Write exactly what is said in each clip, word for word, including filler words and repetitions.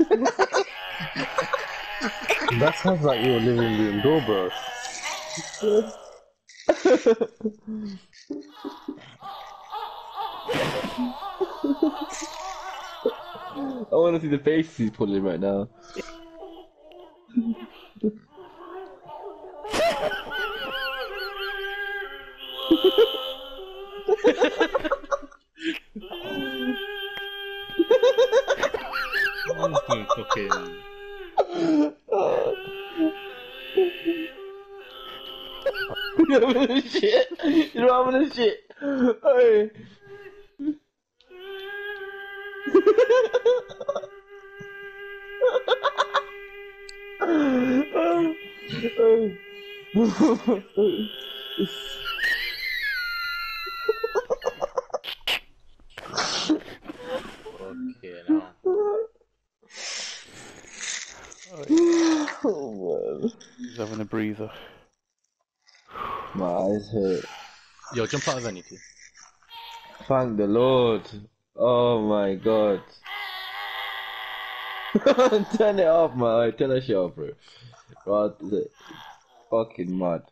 That sounds like you're living the indoor, bro. I want to see the face he's pulling right now. Fucking. You're having a shit. You're having a shit. Hey. Okay, now. Oh man. He's having a breather. My eyes hurt. Yo, jump out of anything. Thank the Lord. Oh my God. Turn it off, man. Turn that shit off, bro. God, is it fucking mad.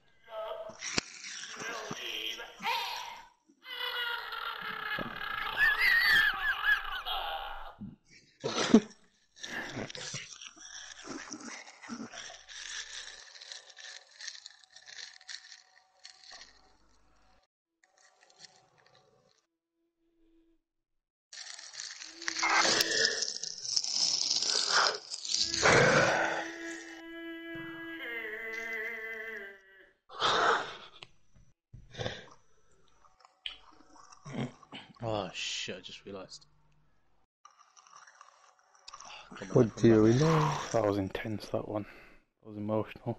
Oh shit, I just realised. Oh, What do we know? That was intense, that one. That was emotional.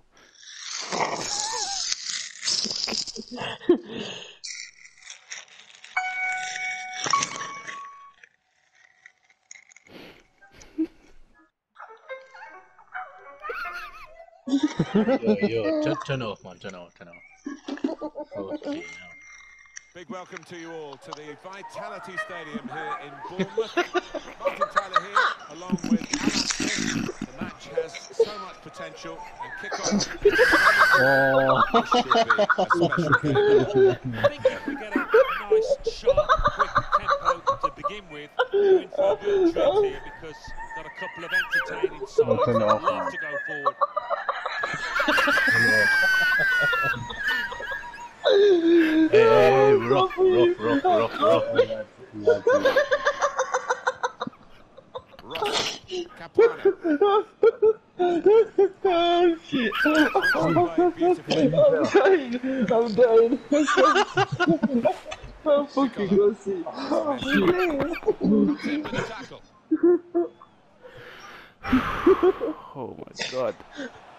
Yo, yo, turn, turn it off, man, turn it off, turn it off. Okay, now. Big welcome to you all to the Vitality Stadium here in Bournemouth. Martin Tyler here, along with Alan Smith. The match has so much potential and kick-off. Oh. This should be a special game. I think if we get a nice, sharp, quick tempo to begin with, we're in for a good treat here because we've got a couple of entertaining sides that love to go forward. Hey, hey, hey, rough, rough, rough, rough, rough. Ross Capuano. Oh shit. Played beautifully. I'm dying. I'm dying. I'm fucking gonna see. Oh shit. With the tackle. Oh my God.